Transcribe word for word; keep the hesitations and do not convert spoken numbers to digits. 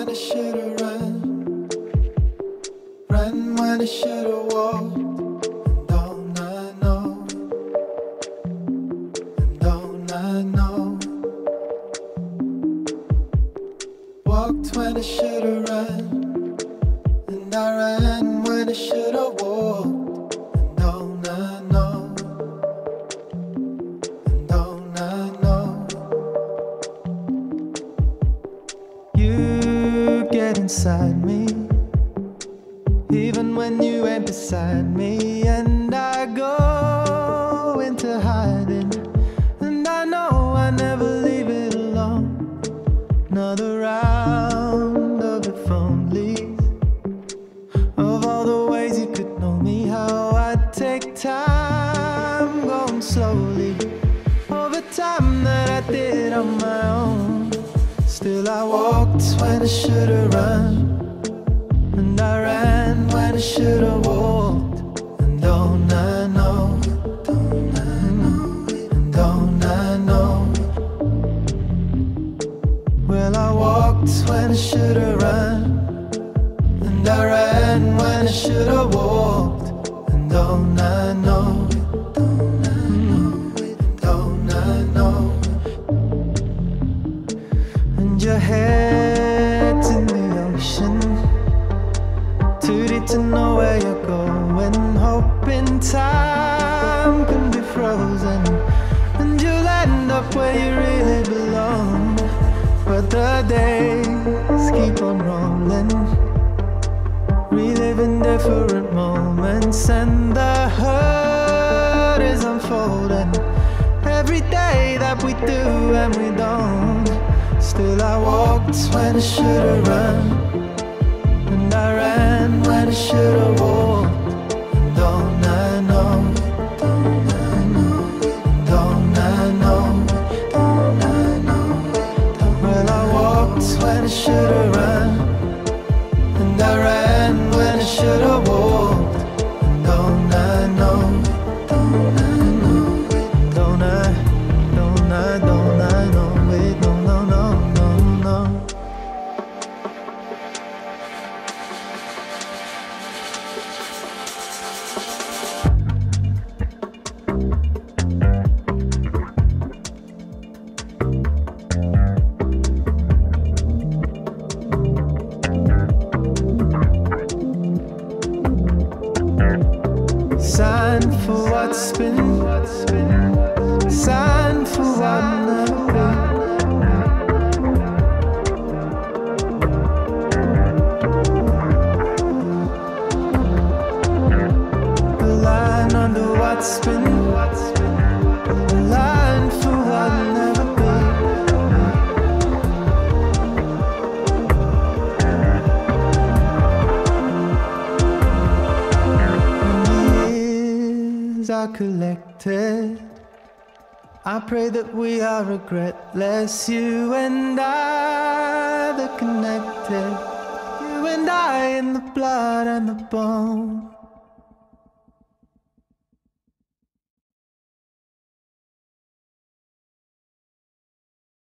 when I should've run, ran when I should've walked. And don't I know, and don't I know, walked when I should've run, and I ran when I should've walked. And don't I know, and don't I know, you get inside me even when you ain't beside me, and I go into hiding, and I know I never leave it alone. Another round of if onlys, of all the ways you could know me, how I'd take time going slowly over time that I did on my own. Still I walked when I should've run, and I ran when I should've walked. And don't I know, don't I know, and don't I know, well I walked when I should've run, and I ran when I should've walked. And don't I know, don't I know, don't I know, and your head's in the ocean, too deep to know where you're going, hoping time can be frozen and you'll end up where you really belong. But the days keep on rolling, reliving different moments, and the hurt is unfolding every day that we do and we don't. Still I walked when I should've run, and I ran when I should've walked. And don't I know, don't I know, don't I know, don't I know, well I walked when I should've run, and I ran when I should've walked. And don't I know, don't I know, don't I, don't I, don't I know, wait, no, no, no, no, no. Sign for what's been, sign for what never been. A line under what's been, a line for what never are collected, I pray that we are regretless, you and I, the connected, you and I in the blood and the bone.